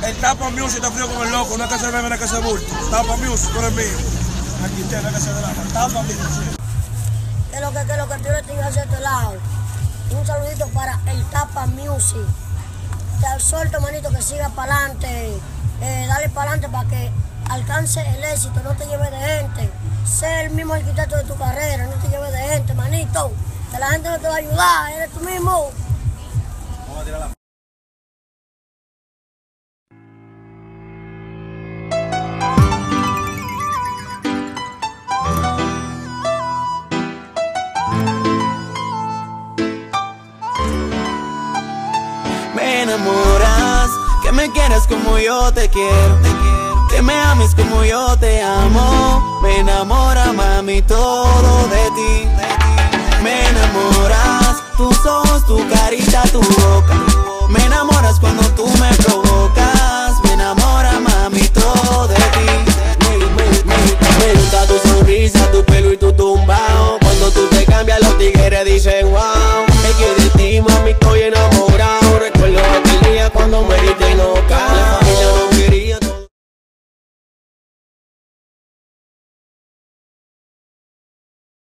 El Tapa Music está frío como el loco, una casa de bebé, una casa de bulto. Tapa Music, tú eres mío. Aquí está la casa de la Tapa Music. Que lo que tú le tienes hacia este lado. Un saludito para el Tapa Music. Te suelto, manito, que siga para adelante. Dale para adelante para que alcance el éxito, no te lleves de gente. Sé el mismo arquitecto de tu carrera, no te lleves de gente, manito. Que la gente no te va a ayudar, eres tú mismo. Vamos a tirar la... Me enamoras, que me quieras como yo te quiero, que me ames como yo te amo. Me enamora, mami, todo de ti. Me enamoras, tus ojos, tu carita, tu boca. Me enamoras cuando tú me provocas. Me enamora, mami, todo de ti. Me gusta tu sonrisa, tu pelo y tu tumbao. Cuando tú te cambias los tigres dicen wow. Es que de ti, mami, estoy enamorado. Recuerdo aquel día cuando me diste